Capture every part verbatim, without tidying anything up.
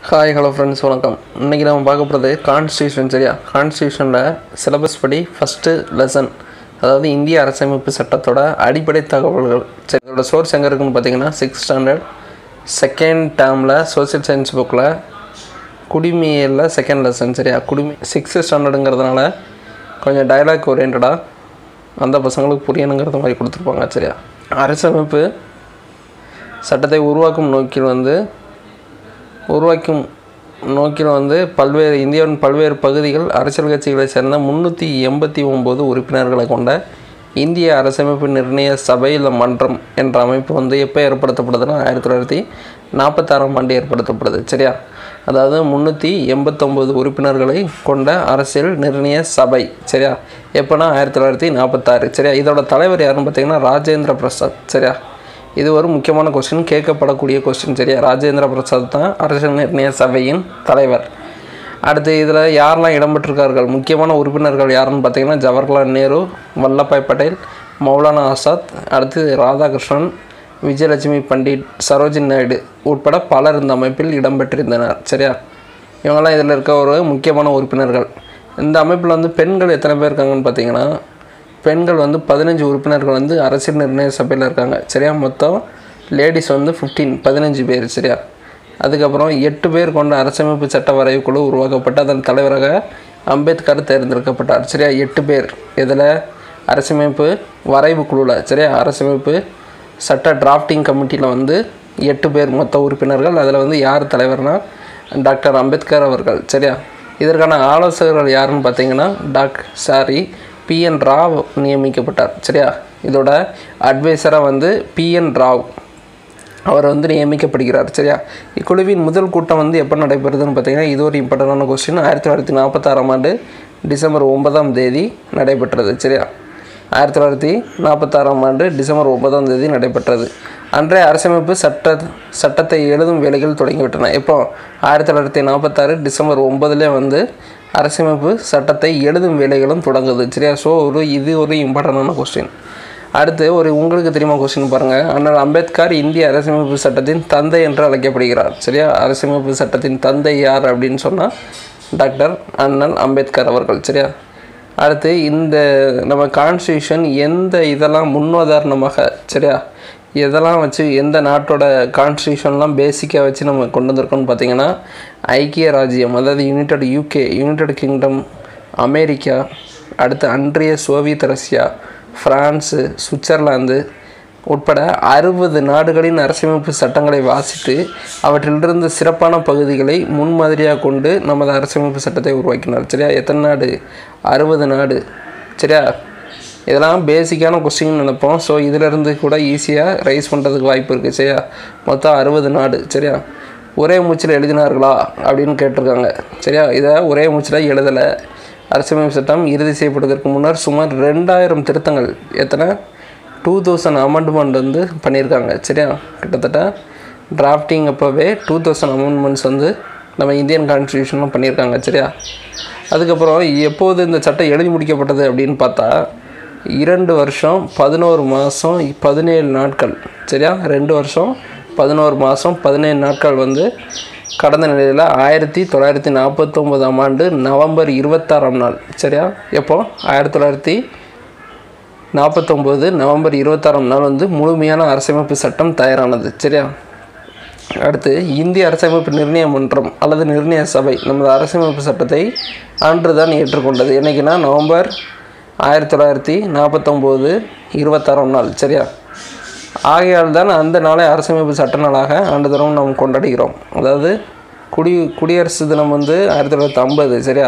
Hi hello friends, வணக்கம். இன்றைக்கி நம்ம பார்க்க போகிறது கான்ஸ்டியூஷன். சரியா? கான்ஸ்டியூஷனில் சிலபஸ் படி ஃபஸ்ட்டு லெசன், அதாவது இந்திய அரசமைப்பு சட்டத்தோட அடிப்படை தகவல்கள். சரி, இதோட சோர்ஸ் எங்கே இருக்குதுன்னு பார்த்தீங்கன்னா சிக்ஸ்த் ஸ்டாண்டர்ட் செகண்ட் டேர்மில் சோசியல் சயின்ஸ் புக்கில் குடிமையியலில் செகண்ட் லெசன். சரியா? குடிமை சிக்ஸ்த்து ஸ்டாண்டர்டுங்கிறதுனால கொஞ்சம் டைலாக் ஓரியன்டாக அந்த பசங்களுக்கு புரியணுங்கிறது மாதிரி கொடுத்துருப்பாங்க. சரியா? அரசமைப்பு சட்டத்தை உருவாக்கும் நோக்கில் வந்து உருவாக்கும் நோக்கில் வந்து பல்வேறு இந்தியாவின் பல்வேறு பகுதிகள் அரசியல் கட்சிகளை சேர்ந்த முந்நூற்றி எண்பத்தி ஒம்பது உறுப்பினர்களை கொண்ட இந்திய அரசமைப்பு நிர்ணய சபையில் மன்றம் என்ற அமைப்பு வந்து எப்போ ஏற்படுத்தப்படுதுன்னா ஆயிரத்தி தொள்ளாயிரத்தி நாற்பத்தாறாம் ஆண்டு ஏற்படுத்தப்படுது. சரியா? அதாவது முந்நூற்றி எண்பத்தொம்போது உறுப்பினர்களை கொண்ட அரசியல் நிர்ணய சபை. சரியா? எப்போனா ஆயிரத்தி தொள்ளாயிரத்தி நாற்பத்தாறு. சரியா? இதோட தலைவர் யாருன்னு பார்த்தீங்கன்னா ராஜேந்திர பிரசாத். சரியா? இது ஒரு முக்கியமான கொஸ்டின், கேட்கப்படக்கூடிய கொஸ்டின். சரியா? ராஜேந்திர பிரசாத் தான் அரசியல் நிர்ணய சபையின் தலைவர். அடுத்து இதில் யாரெல்லாம் இடம்பெற்றிருக்கார்கள், முக்கியமான உறுப்பினர்கள் யாருன்னு பார்த்தீங்கன்னா ஜவஹர்லால் நேரு, வல்லபாய் பட்டேல், மௌலானா ஆசாத், அடுத்து ராதாகிருஷ்ணன், விஜயலட்சுமி பண்டிட், சரோஜினி நாயுடு உட்பட பலர் இந்த அமைப்பில் இடம்பெற்றிருந்தனர். சரியா? இவங்கெல்லாம் இதில் இருக்க ஒரு முக்கியமான உறுப்பினர்கள். இந்த அமைப்பில் வந்து பெண்கள் எத்தனை பேர் இருக்காங்கன்னு பார்த்தீங்கன்னா பெண்கள் வந்து பதினஞ்சு உறுப்பினர்கள் வந்து அரசியல் நிர்ணய சபையில் இருக்காங்க. சரியா? மொத்தம் லேடிஸ் வந்து ஃபிஃப்டீன் பதினஞ்சு பேர். சரியா? அதுக்கப்புறம் எட்டு பேர் கொண்ட அரசமைப்பு சட்ட வரைவு குழு உருவாக்கப்பட்டு அதன் தலைவராக அம்பேத்கர் தேர்ந்தெடுக்கப்பட்டார். சரியா? எட்டு பேர் இதில் அரசமைப்பு வரைவு குழுவில். சரியா? அரசமைப்பு சட்ட டிராஃப்டிங் கமிட்டியில் வந்து எட்டு பேர் மொத்த உறுப்பினர்கள். அதில் வந்து யார் தலைவர்னால் டாக்டர் அம்பேத்கர் அவர்கள். சரியா? இதற்கான ஆலோசகர்கள் யாருன்னு பார்த்தீங்கன்னா doctor sorry B N Rau நியமிக்கப்பட்டார். சரியா? இதோட அட்வைசராக வந்து பி என் ராவ் அவர் வந்து நியமிக்கப்படுகிறார். சரியா? இக்குழுவின் முதல் கூட்டம் வந்து எப்போ நடைபெறுதுன்னு பார்த்தீங்கன்னா இது ஒரு இம்பார்ட்டண்டான கொஸ்டின். ஆயிரத்தி தொள்ளாயிரத்தி நாற்பத்தாறாம் ஆண்டு டிசம்பர் ஒன்பதாம் தேதி நடைபெற்றது. சரியா? ஆயிரத்தி தொள்ளாயிரத்தி நாற்பத்தாறாம் ஆண்டு டிசம்பர் ஒன்பதாம் தேதி நடைபெற்றது. அன்றைய அரசமைப்பு சட்ட சட்டத்தை எழுதும் வேலைகள் தொடங்கிவிட்டன. எப்போ? ஆயிரத்தி தொள்ளாயிரத்தி நாற்பத்தாறு டிசம்பர் ஒன்பதுலேயே வந்து அரசமைப்பு சட்டத்தை எழுதும் வேலைகளும் தொடங்குது. சரியா? ஸோ ஒரு இது ஒரு இம்பார்ட்டண்டான கொஸ்டின். அடுத்து ஒரு உங்களுக்கு தெரியுமா கொஸ்டின் பாருங்கள். அண்ணல் அம்பேத்கர் இந்திய அரசமைப்பு சட்டத்தின் தந்தை என்று அழைக்கப்படுகிறார். சரியா? அரசமைப்பு சட்டத்தின் தந்தை யார் அப்படின்னு சொன்னால் டாக்டர் அண்ணல் அம்பேத்கர் அவர்கள். சரியா? அடுத்து இந்த நம்ம கான்ஸ்டியூஷன் எந்த இதெல்லாம் முன்னுதாரணமாக, சரியா, எதெல்லாம் வச்சு எந்த நாட்டோட கான்ஸ்டியூஷன்லாம் பேசிக்காக வச்சு நம்ம கொண்டு வந்திருக்கோம்னு பார்த்தீங்கன்னா ஐக்கிய ராஜ்யம், அதாவது United UK, United Kingdom, America, அடுத்து அன்றைய சோவியத் ரஷ்யா, ஃப்ரான்ஸு, சுவிட்சர்லாந்து உட்பட அறுபது நாடுகளின் அரசமைப்பு சட்டங்களை வாசித்து அவற்றிலிருந்து சிறப்பான பகுதிகளை முன்மாதிரியாக கொண்டு நமது அரசமைப்பு சட்டத்தை உருவாக்கினார். சரியா? எத்தனை நாடு? அறுபது நாடு. சரியா? இதெல்லாம் பேசிக்கான கொஸ்டின் நினைப்போம். ஸோ இதிலேருந்து கூட ஈஸியாக ரைஸ் பண்ணுறதுக்கு வாய்ப்பு இருக்குது. சரியா? மொத்தம் அறுபது நாடு. சரியா? ஒரே மூச்சில் எழுதினார்களா அப்படின்னு கேட்டிருக்காங்க. சரியா? இதை ஒரே மூச்சில் எழுதலை. அரசமைப்பு சட்டம் இறுதி செய்யப்படுவதற்கு முன்னர் சுமார் ரெண்டாயிரம் திருத்தங்கள், எத்தனை டூ தௌசண்ட் அமெண்ட்மெண்ட் வந்து பண்ணியிருக்காங்க. சரியா? கிட்டத்தட்ட டிராஃப்டிங் அப்போவே டூ தௌசண்ட் அமெண்ட்மெண்ட்ஸ் வந்து நம்ம இந்தியன் கான்ஸ்டியூஷனும் பண்ணியிருக்காங்க. சரியா? அதுக்கப்புறம் எப்போது இந்த சட்டம் எழுதி முடிக்கப்பட்டது அப்படின்னு பார்த்தா இரண்டு வருஷம் பதினோரு மாதம் பதினேழு நாட்கள். சரியா? ரெண்டு வருஷம் பதினோரு மாதம் பதினேழு நாட்கள் வந்து கடந்த நிலையில் ஆயிரத்தி தொள்ளாயிரத்தி நாற்பத்தொம்போதாம் ஆண்டு நவம்பர் இருபத்தாறாம் நாள். சரியா? எப்போ? ஆயிரத்தி தொள்ளாயிரத்தி நாற்பத்தொம்போது நவம்பர் இருபத்தாறாம் நாள் வந்து முழுமையான அரசமைப்பு சட்டம் தயாரானது. சரியா? அடுத்து இந்திய அரசமைப்பு நிர்ணய மன்றம் அல்லது நிர்ணய சபை நமது அரசமைப்பு சட்டத்தை அன்று தான் ஏற்றுக்கொண்டது. என்றைக்குன்னா நவம்பர் ஆயிரத்தி தொள்ளாயிரத்தி நாற்பத்தொம்போது இருபத்தாறாம் நாள். சரியா? ஆகையால் தான் அந்த நாளை அரசமைப்பு சட்ட நாளாக ஆண்டு தினம் நாம் கொண்டாடுகிறோம். அதாவது குடி குடியரசு தினம் வந்து ஆயிரத்தி தொள்ளாயிரத்தி ஐம்பது. சரியா?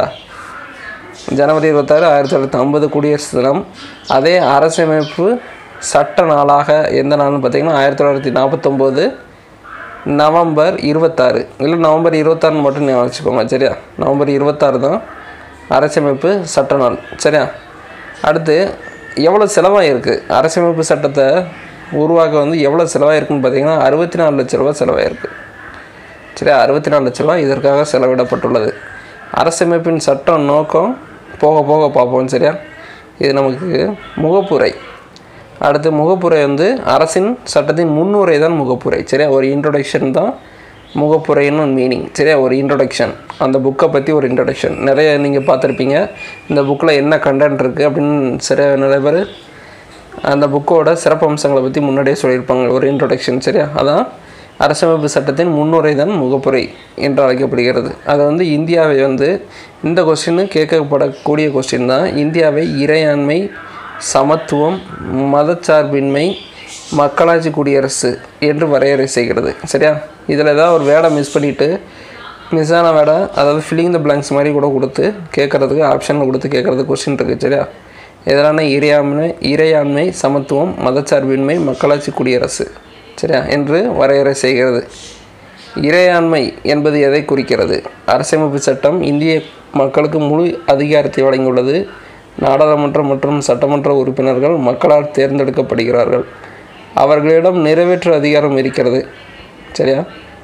ஜனவரி இருபத்தாறு ஆயிரத்தி தொள்ளாயிரத்தி ஐம்பது குடியரசு தினம். அதே அரசமைப்பு சட்ட நாளாக எந்த நாள்னு பார்த்திங்கன்னா ஆயிரத்தி தொள்ளாயிரத்தி நாற்பத்தொம்போது நவம்பர் இருபத்தாறு, இல்லை நவம்பர் இருபத்தாறுன்னு மட்டும் ஞாபகம் வச்சுக்கோங்க. சரியா? நவம்பர் இருபத்தாறு தான் அரசமைப்பு சட்ட நாள். சரியா? அடுத்து எவ்வளோ செலவாக இருக்குது அரசமைப்பு சட்டத்தை உருவாக்க வந்து எவ்வளோ செலவாக இருக்குன்னு பார்த்தீங்கன்னா அறுபத்தி நாலு லட்ச ரூபா செலவாயிருக்கு. சரியா? அறுபத்தி நாலு லட்ச ரூபா இதற்காக செலவிடப்பட்டுள்ளது. அரசமைப்பின் சட்டம் நோக்கம் போக போக பார்ப்போம். சரியா? இது நமக்கு முகப்புரை. அடுத்து முகப்புரை வந்து அரசின் சட்டத்தின் முன்னுரை தான் முகப்புரை. சரியா? ஒரு இன்ட்ரோடக்ஷன் தான் முகப்புரைன்னு மீனிங் சரியா, ஒரு இன்ட்ரொடக்ஷன், அந்த புக்கை பற்றி ஒரு இன்ட்ரொடக்ஷன். நிறைய நீங்கள் பார்த்துருப்பீங்க இந்த புக்கில் என்ன கண்டென்ட் இருக்குது அப்படின்னு. சரியா, நிறைய பேர் அந்த புக்கோட சிறப்பம்சங்களை பற்றி முன்னாடியே சொல்லியிருப்பாங்க, ஒரு இன்ட்ரொடக்ஷன். சரியா, அதான் அரசமைப்பு சட்டத்தின் முன்னுரை தான் முகப்புரை என்று அழைக்கப்படுகிறது. அதை வந்து இந்தியாவை வந்து இந்த கொஸ்டின்னு கேட்கப்படக்கூடிய கொஸ்டின் தான். இந்தியாவை இறையாண்மை, சமத்துவம், மதச்சார்பின்மை, மக்களாட்சி குடியரசு என்று வரையறை செய்கிறது. சரியா, இதில் ஏதாவது ஒரு வேடை மிஸ் பண்ணிவிட்டு மிஸ்ஸான வேடை, அதாவது ஃபில்லிங் த பிளாங்க்ஸ் மாதிரி கூட கொடுத்து கேட்குறதுக்கு ஆப்ஷனில் கொடுத்து கேட்குறதுக்கு கொஸ்டின் இருக்குது. சரியா, எதனால இறையாண்மை இறையாண்மை சமத்துவம், மதச்சார்பின்மை, மக்களாட்சி குடியரசு சரியா என்று வரையறை செய்கிறது. இறையாண்மை என்பது எதை குறிக்கிறது? அரசமைப்பு சட்டம் இந்திய மக்களுக்கு முழு அதிகாரத்தை வழங்கியுள்ளது. நாடாளுமன்ற மற்றும் சட்டமன்ற உறுப்பினர்கள் மக்களால் தேர்ந்தெடுக்கப்படுகிறார்கள். அவர்களிடம் நிறைவேற்று அதிகாரம் இருக்கிறது. சரியா,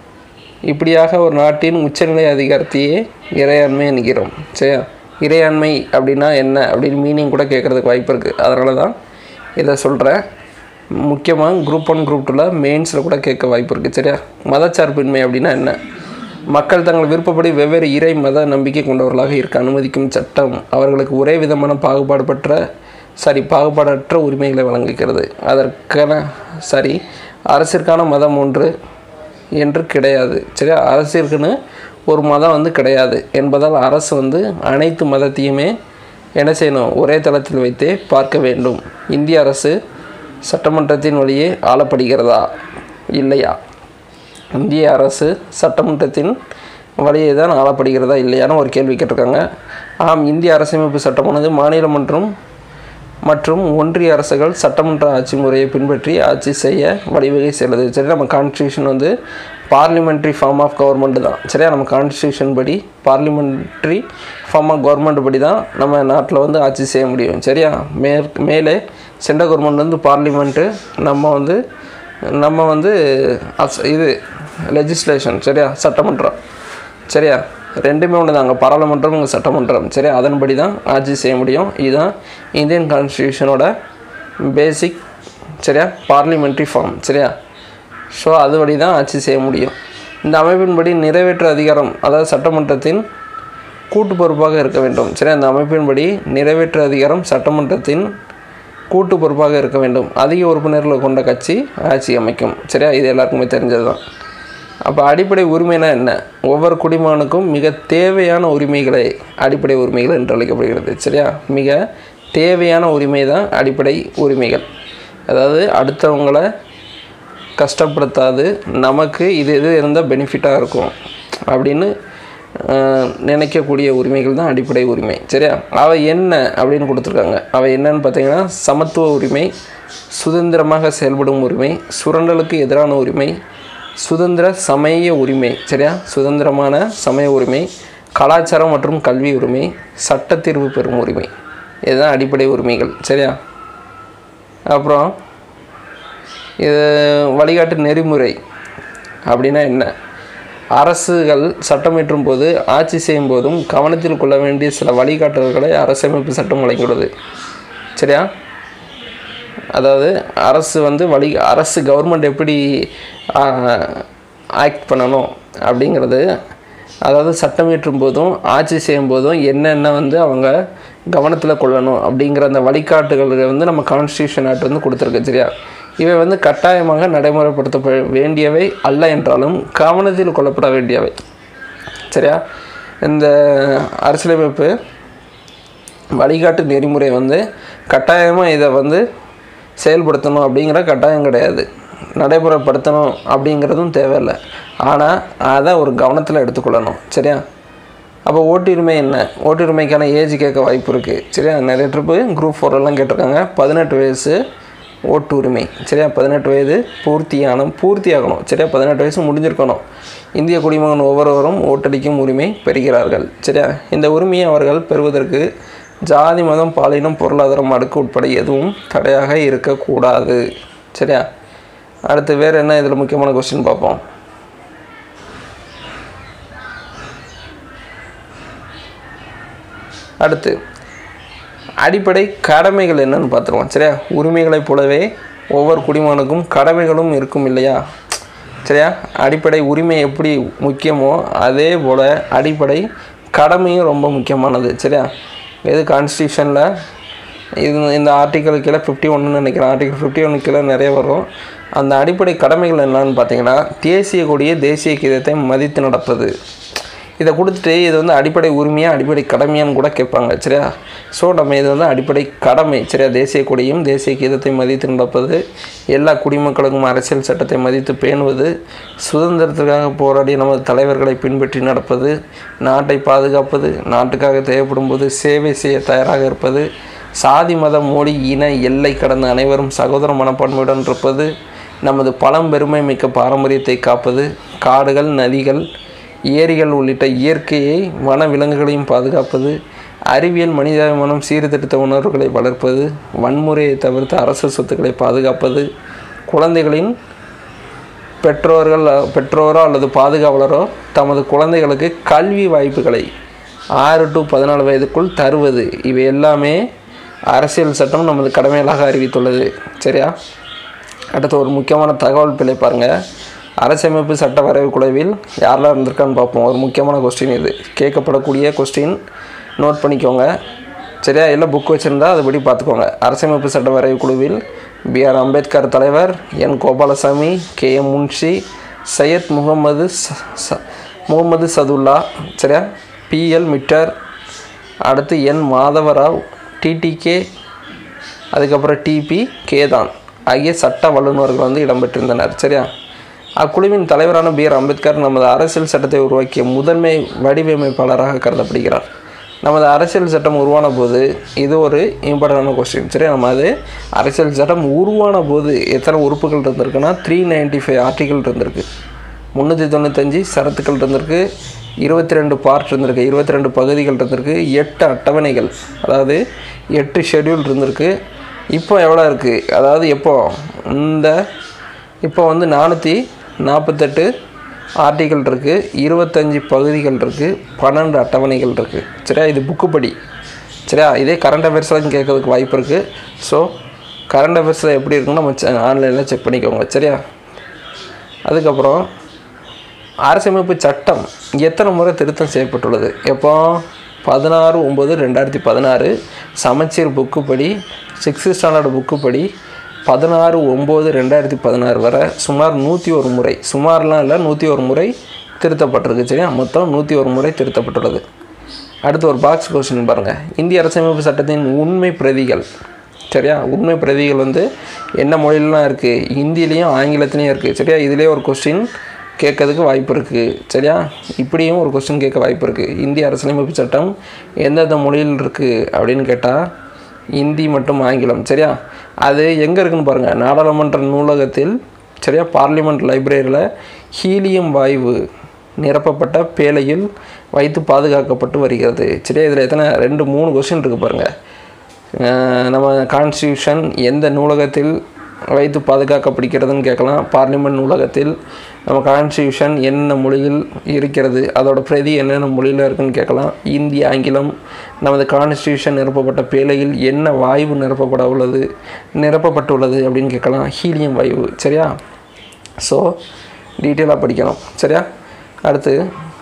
இப்படியாக ஒரு நாட்டின் உச்சநிலை அதிகாரத்தையே இறையாண்மை என்கிறோம். சரியா, இறையாண்மை அப்படின்னா என்ன அப்படின்னு மீனிங் கூட கேட்குறதுக்கு வாய்ப்பு இருக்குது. அதனால தான் இதை சொல்கிறேன். முக்கியமாக குரூப் ஒன் குரூப் டூவில் மெயின்ஸில் கூட கேட்க வாய்ப்பு இருக்குது. சரியா, மதச்சார்பின்மை அப்படின்னா என்ன? மக்கள் தங்கள் விருப்பப்படி வெவ்வேறு இறை மத நம்பிக்கை கொண்டவர்களாக இருக்க அனுமதிக்கும் சட்டம் அவர்களுக்கு ஒரே விதமான பாகுபாடு பெற்ற சரி பாகுபாடற்ற உரிமைகளை வழங்குகிறது. அதற்கான சரி அரசிற்கான மதம் ஒன்று என்று கிடையாது. சரியா, அரசிற்குன்னு ஒரு மதம் வந்து கிடையாது என்பதால் அரசு வந்து அனைத்து மதத்தையுமே என்ன செய்யணும், ஒரே தளத்தில் வைத்தே பார்க்க வேண்டும். இந்திய அரசு சட்டமன்றத்தின் வழியே ஆளப்படுகிறதா இல்லையா? இந்திய அரசு சட்டமன்றத்தின் வழியே தான் ஆளப்படுகிறதா இல்லையான்னு ஒரு கேள்வி கேட்டிருக்காங்க. ஆம், இந்திய அரசமைப்பு சட்டமானது மாநில மற்றும் மற்றும் ஒன்றிய அரசுகள் சட்டமன்ற ஆட்சி முறையை பின்பற்றி ஆட்சி செய்ய வழிவகை செய்கிறது. சரி, நம்ம கான்ஸ்டியூஷன் வந்து பார்லிமெண்ட்ரி ஃபார்ம் ஆஃப் கவர்மெண்ட் தான். சரியா, நம்ம கான்ஸ்டியூஷன் படி பார்லிமெண்ட்ரி ஃபார்ம் ஆஃப் கவர்மெண்ட் படி தான் நம்ம நாட்டில் வந்து ஆட்சி செய்ய முடியும். சரியா, மே மேலே சென்ட்ரல் கவர்மெண்ட் வந்து பார்லிமெண்ட்டு, நம்ம வந்து நம்ம வந்து இது லெஜிஸ்லேஷன். சரியா, சட்டமன்றம். சரியா, ரெண்டுமே ஒன்று தாங்க, பாராளுமன்றம் இங்கே சட்டமன்றம். சரியா, அதன்படி தான் ஆட்சி செய்ய முடியும். இதுதான் இந்தியன் கான்ஸ்டியூஷனோட பேசிக். சரியா, பார்லிமெண்ட்ரி ஃபார்ம். சரியா, ஸோ அதுபடி தான் ஆட்சி செய்ய முடியும். இந்த அமைப்பின்படி நிறைவேற்று அதிகாரம் அதாவது சட்டமன்றத்தின் கூட்டு பொறுப்பாக இருக்க வேண்டும். சரியா, அந்த அமைப்பின்படி நிறைவேற்று அதிகாரம் சட்டமன்றத்தின் கூட்டு பொறுப்பாக இருக்க வேண்டும். அதிக உறுப்பினர்களை கொண்ட கட்சி ஆட்சி அமைக்கும். சரியா, இது எல்லாருக்குமே தெரிஞ்சது தான். அப்போ அடிப்படை உரிமைனா என்ன? ஒவ்வொரு குடிமகனுக்கும் மிக தேவையான உரிமைகளை அடிப்படை உரிமைகள் என்று அழைக்கப்படுகிறது. சரியா, மிக தேவையான உரிமை தான் அடிப்படை உரிமைகள். அதாவது அடுத்தவங்களை கஷ்டப்படுத்தாது, நமக்கு இது எது இருந்தால் பெனிஃபிட்டாக இருக்கும் அப்படின்னு நினைக்கக்கூடிய உரிமைகள் தான் அடிப்படை உரிமை. சரியா, அவை என்ன அப்படின்னு கொடுத்துருக்காங்க. அவை என்னன்னு பார்த்தீங்கன்னா சமத்துவ உரிமை, சுதந்திரமாக செயல்படும் உரிமை, சுரண்டலுக்கு எதிரான உரிமை, சுதந்திர சமய உரிமை. சரியா, சுதந்திரமான சமய உரிமை, கலாச்சாரம் மற்றும் கல்வி உரிமை, சட்ட தீர்வு பெறும் உரிமை. இதுதான் அடிப்படை உரிமைகள். சரியா, அப்புறம் இது வழிகாட்டு நெறிமுறை அப்படின்னா என்ன? அரசுகள் சட்டம் இயற்றும் போது ஆட்சி செய்யும் போதும் கவனத்தில் கொள்ள வேண்டிய சில வழிகாட்டுதல்களை அரசமைப்பு சட்டம் வழங்கியுள்ளது. சரியா, அதாவது அரசு வந்து வழி அரசு கவர்மெண்ட் எப்படி ஆக்ட் பண்ணணும் அப்படிங்கிறது, அதாவது சட்டம் இயற்றும் போதும் ஆட்சி செய்யும் போதும் என்னென்ன வந்து அவங்க கவனத்தில் கொள்ளணும் அப்படிங்கிற அந்த வழிகாட்டுகளை வந்து நம்ம கான்ஸ்டியூஷன் ஆக்ட் வந்து கொடுத்துருக்கு. சரியா, இவை வந்து கட்டாயமாக நடைமுறைப்படுத்த வேண்டியவை அல்ல என்றாலும் கவனத்தில் கொள்ளப்பட வேண்டியவை. சரியா, இந்த அரசியலமைப்பு வழிகாட்டு நெறிமுறை வந்து கட்டாயமாக இதை வந்து செயல்படுத்தணும் அப்படிங்கிற கட்டாயம் கிடையாது, நடைமுறைப்படுத்தணும் அப்படிங்கிறதும் தேவையில்லை. ஆனால் அதை ஒரு கவனத்தில் எடுத்துக்கொள்ளணும். சரியா, அப்போ ஓட்டுரிமை என்ன? ஓட்டுரிமைக்கான ஏஜ் கேட்க வாய்ப்பு இருக்குது. சரியா, நிறைய ட்ரிப்பு குரூப் ஃபோரெல்லாம் கேட்டிருக்காங்க. பதினெட்டு வயசு ஓட்டு உரிமை. சரியா, பதினெட்டு வயது பூர்த்தியான பூர்த்தியாகணும். சரியா, பதினெட்டு வயசு முடிஞ்சிருக்கணும். இந்திய குடிமகன் ஒவ்வொருவரும் ஓட்டளிக்கும் உரிமை பெறுகிறார்கள். சரியா, இந்த உரிமையை அவர்கள் பெறுவதற்கு ஜாதி, மதம், பாலினம், பொருளாதாரம், அடுக்கு உட்பட எதுவும் தடையாக இருக்கக்கூடாது. சரியா, அடுத்து வேறு என்ன இதில் முக்கியமான கொஸ்டின் பார்ப்போம். அடுத்து அடிப்படை கடமைகள் என்னன்னு பார்த்துருவோம். சரியா, உரிமைகளைப் போலவே ஒவ்வொரு குடிமகனுக்கும் கடமைகளும் இருக்கும் இல்லையா? சரியா? அடிப்படை உரிமை எப்படி முக்கியமோ அதே போல் அடிப்படை கடமையும் ரொம்ப முக்கியமானது. சரியா? இது கான்ஸ்டியூஷனில் இது இந்த ஆர்டிக்கல் கீழே ஃபிஃப்டி ஒன்னு நினைக்கிறேன். ஆர்டிக்கல் ஃபிஃப்டி ஒன்று கீழே நிறைய வரும். அந்த அடிப்படை கடமைகள் என்னன்னு பார்த்தீங்கன்னா, தேசிய கொடியை தேசிய கீதத்தை மதித்து நடப்பது. இதை கொடுத்துட்டு இது வந்து அடிப்படை உரிமையாக அடிப்படை கடமையான்னு கூட கேட்பாங்க. சரியா? ஸோ நம்ம இது வந்து அடிப்படை கடமை. சரியா? தேசிய கொடியும் தேசிய கீதத்தை மதித்து நடப்பது, எல்லா குடிமக்களுக்கும் அரசியல் சட்டத்தை மதித்து பேணுவது, சுதந்திரத்துக்காக போராடிய நமது தலைவர்களை பின்பற்றி நடப்பது, நாட்டை பாதுகாப்பது, நாட்டுக்காக தேவைப்படும் போது சேவை செய்ய தயாராக இருப்பது, சாதி மத மொழி இன எல்லை கடந்த அனைவரும் சகோதர மனப்பான்மையுடன் இருப்பது, நமது பழம்பெருமை மிக்க பாரம்பரியத்தை காப்பது, காடுகள் நதிகள் ஏரிகள் உள்ளிட்ட இயற்கையை வன விலங்குகளையும் பாதுகாப்பது, அறிவியல் மனிதாபிமானம் சீர்திருத்த உணர்வுகளை வளர்ப்பது, வன்முறையை தவிர்த்து அரசு சொத்துக்களை பாதுகாப்பது, குழந்தைகளின் பெற்றோர்கள் பெற்றோரோ அல்லது பாதுகாவலரோ தமது குழந்தைகளுக்கு கல்வி வாய்ப்புகளை ஆறு டு பதினாலு வயதுக்குள் தருவது. இவை எல்லாமே அரசியல் சட்டம் நமது கடமைகளாக அறிவித்துள்ளது. சரியா? அடுத்து ஒரு முக்கியமான தகவல் பிழை பாருங்கள். அரசமைப்பு சட்ட வரைவு குழுவில் யாரெல்லாம் இருந்திருக்கான்னு பார்ப்போம். ஒரு முக்கியமான கொஸ்டின் இது, கேட்கப்படக்கூடிய கொஸ்டின், நோட் பண்ணிக்கோங்க. சரியா? எல்லாம் புக் வச்சுருந்தா அதுபடி பார்த்துக்கோங்க. அரசமைப்பு சட்ட வரைவு குழுவில் பி ஆர் அம்பேத்கர் தலைவர், N Gopalaswami, K M Munshi, Syed Mohammad Mohammad Saadulla, சரியா, பி எல் மிட்டர், அடுத்து என் மாதவராவ், டிடிகே, அதுக்கப்புறம் டிபி கேதான் ஆகிய சட்ட வல்லுநர்கள் வந்து இடம்பெற்றிருந்தனர். சரியா? அக்குழுவின் தலைவரான பி ஆர் அம்பேத்கர் நமது அரசியல் சட்டத்தை உருவாக்கிய முதன்மை வடிவமைப்பாளராக கருதப்படுகிறார். நமது அரசியல் சட்டம் உருவான போது, இது ஒரு இம்பார்ட்டண்டான கொஸ்டின். சரி, நம்ம அது அரசியல் சட்டம் உருவான போது எத்தனை உறுப்புகள் இருந்திருக்குன்னா த்ரீ நைன்டி ஃபைவ் ஆர்டிக்கல் இருந்திருக்கு, முந்நூற்றி தொண்ணூத்தஞ்சு சரத்துக்கள் இருந்திருக்கு, இருபத்தி ரெண்டு பார்ட் இருந்திருக்கு, இருபத்தி ரெண்டு பகுதிகள் இருந்திருக்கு, எட்டு அட்டவணைகள், அதாவது எட்டு ஷெட்யூல் இருந்திருக்கு. இப்போ எவ்வளோ இருக்குது, அதாவது எப்போ இந்த இப்போ வந்து நானூற்றி நாற்பத்தெட்டு ஆர்டிக்கல் இருக்குது, இருபத்தஞ்சி பகுதிகள் இருக்குது, பன்னெண்டு அட்டவணைகள் இருக்குது. சரியா? இது புக்கு படி. சரியா? இதே கரண்ட் அஃபேர்ஸ்லாம் கேட்கறதுக்கு வாய்ப்பு இருக்குது. ஸோ கரண்ட் அஃபேர்ஸில் எப்படி இருக்குன்னு நம்ம ஆன்லைனில் செக் பண்ணிக்கோங்க. சரியா? அதுக்கப்புறம் அரசமைப்பு சட்டம் எத்தனை முறை திருத்தம் செய்யப்பட்டுள்ளது? எப்போ? பதினாறு ஒம்பது ரெண்டாயிரத்தி பதினாறு சமச்சீர் புக்கு படி, சிக்ஸ்த்து ஸ்டாண்டர்டு புக்கு படி பதினாறு ஒம்பது ரெண்டாயிரத்தி பதினாறு வரை சுமார் நூற்றி ஒரு முறை, சுமார்லாம் இல்லை, நூற்றி ஒரு முறை திருத்தப்பட்டிருக்கு. சரியா? மொத்தம் நூற்றி ஒரு முறை திருத்தப்பட்டுள்ளது. அடுத்து ஒரு பாக்ஸ் கொஸ்டின் பாருங்கள். இந்திய அரசமைப்பு சட்டத்தின் உண்மை பிரதிகள். சரியா? உண்மை பிரதிகள் வந்து என்ன மொழியிலாம் இருக்குது? ஹிந்திலையும் ஆங்கிலத்துலேயும் இருக்குது. சரியா? இதிலே ஒரு கொஸ்டின் கேட்கறதுக்கு வாய்ப்பு இருக்குது. சரியா? இப்படியும் ஒரு கொஸ்டின் கேட்க வாய்ப்பு இருக்குது. இந்திய அரசியலமைப்பு சட்டம் எந்தெந்த மொழியில் இருக்குது அப்படின்னு கேட்டால் ஹிந்தி மற்றும் ஆங்கிலம். சரியா? அது எங்கே இருக்குதுன்னு பாருங்கள். நாடாளுமன்ற நூலகத்தில், சரியா, பார்லிமெண்ட் லைப்ரரியில் ஹீலியம் வாயு நிரப்பப்பட்ட பேழையில் வைத்து பாதுகாக்கப்பட்டு வருகிறது. சரியா? இதில் எத்தனை ரெண்டு மூணு கொஸ்டின் இருக்குது பாருங்கள். நம்ம கான்ஸ்டியூஷன் எந்த நூலகத்தில் வைத்து பாதுகாக்கப்படுகிறதுன்னு கேட்கலாம். பார்லிமெண்ட் நூலகத்தில். நம்ம கான்ஸ்டியூஷன் என்ன மொழியில் இருக்கிறது, அதோட பிரதி என்னென்ன மொழியில் இருக்குதுன்னு கேட்கலாம். இந்தி, ஆங்கிலம். நமது கான்ஸ்டியூஷன் நிரப்பப்பட்ட பேழையில் என்ன வாயு நிரப்பப்பட உள்ளது நிரப்பப்பட்டுள்ளது அப்படின்னு கேட்கலாம். ஹீலியம் வாயு. சரியா? ஸோ டீட்டெயிலாக படிக்கணும். சரியா? அடுத்து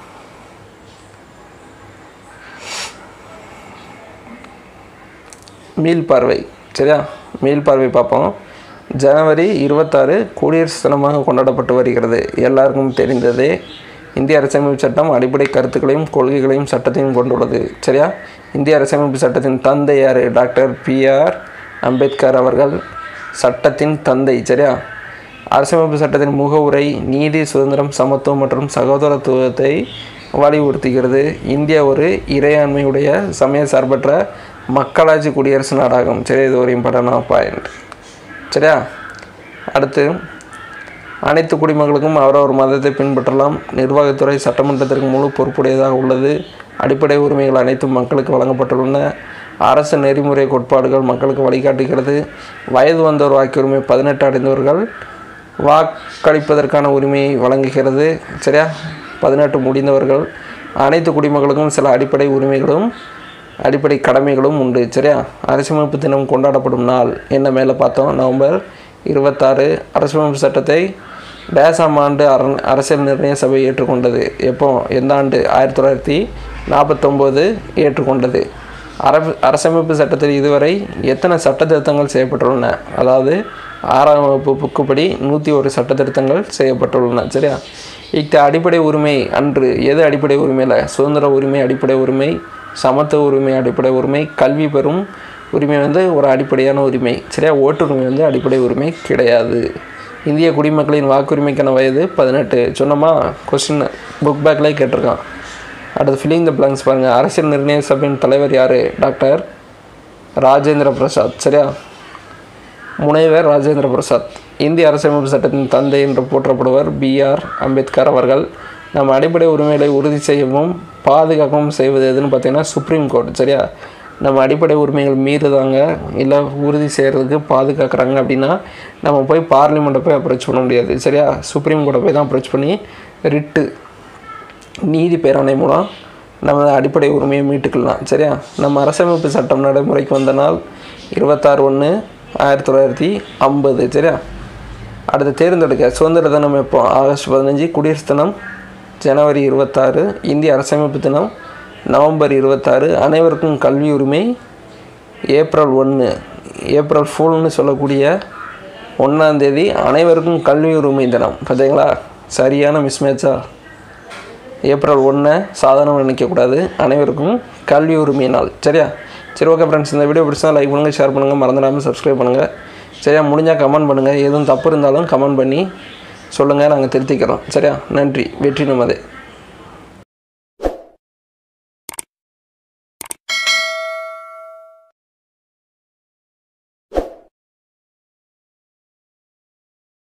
மீள்பார்வை. சரியா? மீள்பார்வை பார்ப்போம். ஜனவரி இருபத்தாறு குடியரசு தினமாக கொண்டாடப்பட்டு வருகிறது. எல்லாருக்கும் தெரிந்ததே. இந்திய அரசியலமைப்பு சட்டம் அடிப்படை கருத்துக்களையும் கொள்கைகளையும் சட்டத்தையும் கொண்டுள்ளது. சரியா? இந்திய அரசியலமைப்பு சட்டத்தின் தந்தை யார்? டாக்டர் பி ஆர் அம்பேத்கர் அவர்கள் சட்டத்தின் தந்தை. சரியா? அரசியலமைப்பு சட்டத்தின் முகவுரை நீதி, சுதந்திரம், சமத்துவம் மற்றும் சகோதரத்துவத்தை வலியுறுத்துகிறது. இந்தியா ஒரு இறையாண்மையுடைய சமய சார்பற்ற மக்களாட்சி குடியரசு நாடாகும். சரி, இது ஒரு இம்பார்ட்டன்டான பாயிண்ட். சரியா? அடுத்து அனைத்து குடிமக்களுக்கும் அவரவர் மதத்தை பின்பற்றலாம். நிர்வாகத்துறை சட்டமன்றத்திற்கு முழு பொறுப்புடையதாக உள்ளது. அடிப்படை உரிமைகள் அனைத்தும் மக்களுக்கு வழங்கப்பட்டுள்ளன. அரசு நெறிமுறை கோட்பாடுகள் மக்களுக்கு வழிகாட்டுகிறது. வயது வந்தோர் வாக்குரிமை பதினெட்டு அடைந்தவர்கள் வாக்களிப்பதற்கான உரிமையை வழங்குகிறது. சரியா? பதினெட்டு முடிந்தவர்கள். அனைத்து குடிமக்களுக்கும் சில அடிப்படை உரிமைகளும் அடிப்படை கடமைகளும் உண்டு. சரியா? அரசியலமைப்பு தினம் கொண்டாடப்படும் நாள் என்ன? மேலே பார்த்தோம். நவம்பர் இருபத்தாறு. அரசியலமைப்பு சட்டத்தை டேசாம் ஆண்டு அர அரசியல் நிர்ணய சபை ஏற்றுக்கொண்டது. எப்போ எந்த ஆண்டு? ஆயிரத்தி தொள்ளாயிரத்தி நாற்பத்தொம்போது ஏற்றுக்கொண்டது. அர அரசமைப்பு சட்டத்தில் இதுவரை எத்தனை சட்ட திருத்தங்கள் செய்யப்பட்டுள்ளன? அதாவது ஆறாம் வகுப்பு புக்குப்படி நூற்றி ஒரு சட்ட திருத்தங்கள் செய்யப்பட்டுள்ளன. சரியா? இத்த அடிப்படை உரிமை அன்று எது அடிப்படை உரிமையில்? சுதந்திர உரிமை அடிப்படை உரிமை, சமத்துவ உரிமை அடிப்படை உரிமை, கல்வி பெறும் உரிமை வந்து ஒரு அடிப்படையான உரிமை. சரியா? ஓட்டுரிமை வந்து அடிப்படை உரிமை கிடையாது. இந்திய குடிமக்களின் வாக்குரிமைக்கான வயது பதினெட்டு. சொன்னோமா? கொஸ்டின் புக் பேக்லேயே கேட்டிருக்கான். அடுத்து ஃபில்லிங் த பிளாங்க்ஸ் பாருங்கள். அரசியல் நிர்ணய சபையின் தலைவர் யார்? டாக்டர் ராஜேந்திர பிரசாத். சரியா? முனைவர் ராஜேந்திர பிரசாத். இந்திய அரசியலமைப்பு சட்டத்தின் தந்தை என்று போற்றப்படுவர் பி ஆர் அம்பேத்கர் அவர்கள். நம்ம அடிப்படை உரிமைகளை உறுதி செய்யவும் பாதுகாக்கவும் செய்வது எதுன்னு பார்த்தீங்கன்னா சுப்ரீம் கோர்ட். சரியா? நம்ம அடிப்படை உரிமைகள் மீறுதாங்க இல்லை உறுதி செய்கிறதுக்கு பாதுகாக்கிறாங்க அப்படின்னா நம்ம போய் பார்லிமெண்ட்டை போய் அப்ரோச் பண்ண முடியாது. சரியா? சுப்ரீம் கோர்ட்டை போய் தான் அப்ரோச் பண்ணி ரிட்டு நீதி பேராணை மூலம் நம்ம அடிப்படை உரிமையை மீட்டுக்கலாம். சரியா? நம்ம அரசமைப்பு சட்டம் நடைமுறைக்கு வந்த நாள் இருபத்தாறு ஒன்று ஆயிரத்தி தொள்ளாயிரத்தி ஐம்பது. சரியா? அடுத்து தேர்ந்தெடுக்க சுதந்திர தினம் எப்போ? ஆகஸ்ட் பதினஞ்சு. குடியரசு தினம் ஜனவரி இருபத்தாறு. இந்திய அரசமைப்பு தினம் நவம்பர் இருபத்தாறு. அனைவருக்கும் கல்வி உரிமை ஏப்ரல் ஒன்று. ஏப்ரல் ஃபூல்னு சொல்லக்கூடிய ஒன்றாந்தேதி அனைவருக்கும் கல்வி உரிமை தினம். பார்த்தீங்களா? சரியான மிஸ்மேட்சா? ஏப்ரல் ஒன்றை சாதாரணமாக நினைக்கக்கூடாது. அனைவருக்கும் கல்வி உரிமை நாள். சரியா? சரி, ஓகே ஃப்ரெண்ட்ஸ், இந்த வீடியோ பிடிச்சா லைக் பண்ணுங்கள், ஷேர் பண்ணுங்கள், மறந்துடாமல் சப்ஸ்கிரைப் பண்ணுங்கள். சரியா? முடிஞ்சால் கமெண்ட் பண்ணுங்கள். எதுவும் தப்பு இருந்தாலும் கமெண்ட் பண்ணி சொல்லுங்கள், நாங்கள் திருத்திக்கிறோம். சரியா? நன்றி. வெற்றி நமதே.